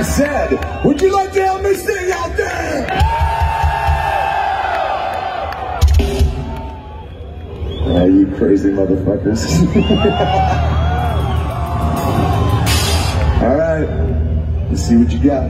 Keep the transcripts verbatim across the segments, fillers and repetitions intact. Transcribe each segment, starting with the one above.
said, would you like to help me sing out there? Ah, you crazy motherfuckers. All right, let's see what you got.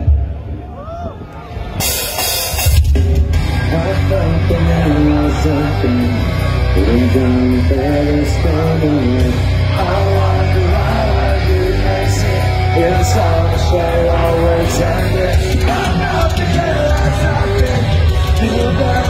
I felt the man was open, putting down the bed and standing. I wonder why I do this. It's all the shade always ending. I'm not the girl that's happening. You better